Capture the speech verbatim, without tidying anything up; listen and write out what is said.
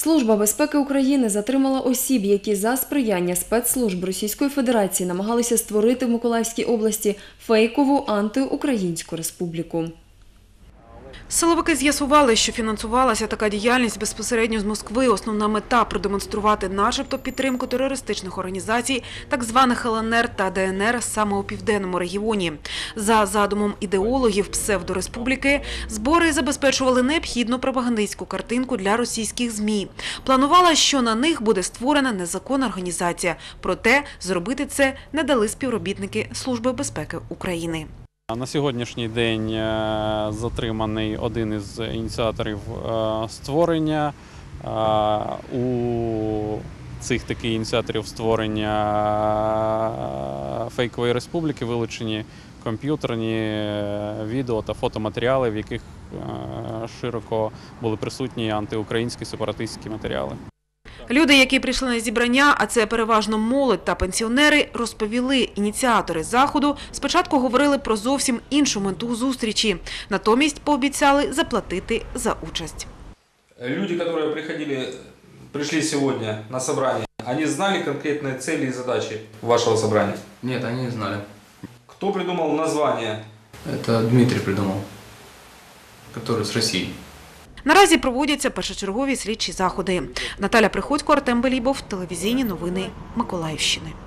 Служба безпеки України затримала осіб, які за сприяння спецслужб Російської Федерації намагалися створити в Миколаївській області фейкову антиукраїнську республіку. Силовики з'ясували, що фінансувалася така діяльність безпосередньо з Москви. Основна мета – продемонструвати начебто підтримку терористичних організацій, так званих Л Н Р та Д Н Р саме у південному регіоні. За задумом ідеологів псевдореспубліки, збори забезпечували необхідну пропагандистську картинку для російських ЗМІ. Планувала, що на них буде створена незаконна організація. Проте зробити це не дали співробітники Служби безпеки України. На сьогоднішній день затриманий один із ініціаторів створення. У цих таких ініціаторів створення фейкової республіки вилучені комп'ютерні, відео та фотоматеріали, в яких широко були присутні антиукраїнські сепаратистські матеріали. Люди, які прийшли на зібрання, а це переважно молодь та пенсіонери, розповіли, ініціатори заходу спочатку говорили про зовсім іншу мету зустрічі. Натомість пообіцяли заплатити за участь. Люди, які приходили, прийшли сьогодні на зібрання, вони знали конкретні цілі і задачі вашого зібрання? Ні, вони не знали. Хто придумав названня? Це Дмитрий придумав, який з Росії. Наразі проводяться першочергові слідчі заходи. Наталя Приходько, Артем Белібов, телевізійні новини Миколаївщини.